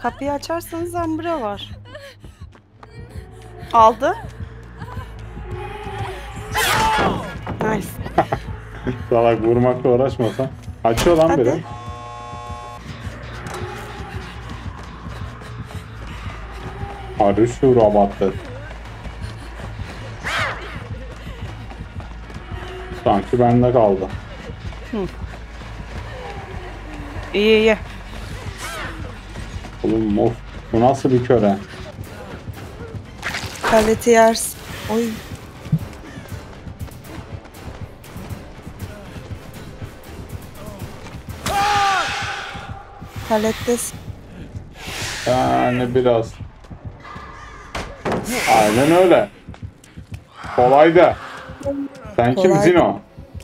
Kapıyı açarsanız Umbra var. Aldı. Nice. Salak vurmakla uğraşmasa. Açıyor lan Hadi. biri. Hadi şu robotu. Sanki bende kaldı. İyi iyi. Oğlum of. Bu nasıl bir köre? Paleti yersin. Oy. Palettesin. Yani biraz. Aynen öyle. Kolaydı. Sen Kolaydı. kimsin o?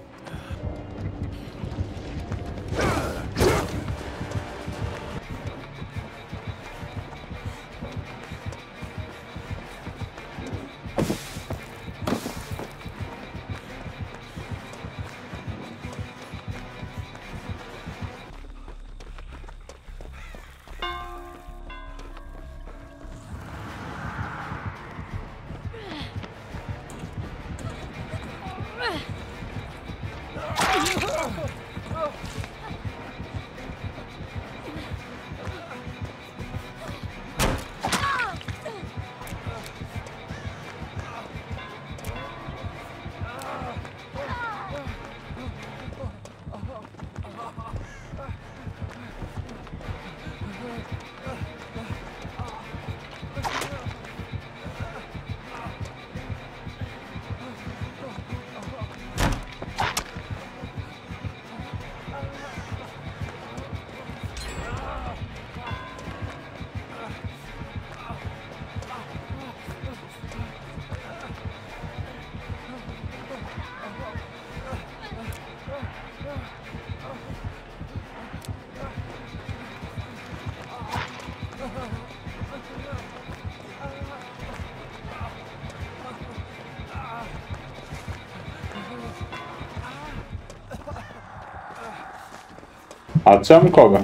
Atacağım mı Kobe?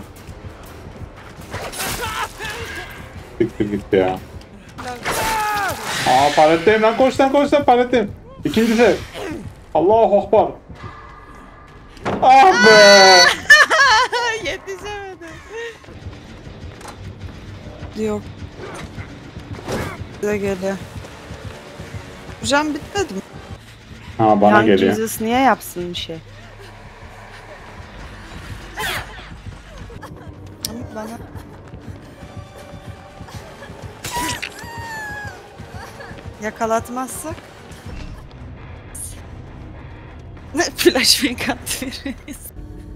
Siktir gitti ya. Aa paletteyim lan, koş lan paletteyim. İkincisi. Allahu Akbar. Ah be. Yetişemedim. Yok. Bize geliyor. Hocam bitmedi mi? Ha bana Young geliyor. Jesus niye yapsın bir şey? Ama bana... Yakalatmazsak... Ne flashbang at veririz.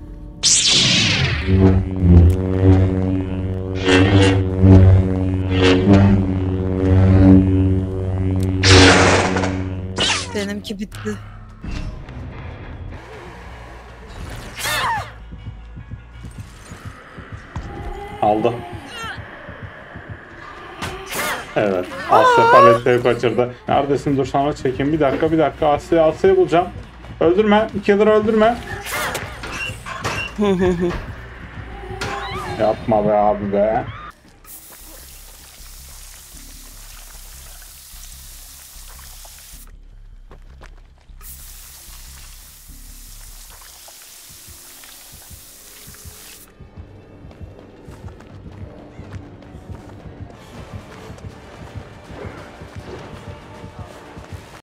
Benimki bitti. Aldı. Evet. Asya paletleri kaçırdı. Neredesin? Dur sana çekeyim. Bir dakika. Asya'yı bulacağım. Öldürme. Killer öldürme. Yapma be abi be.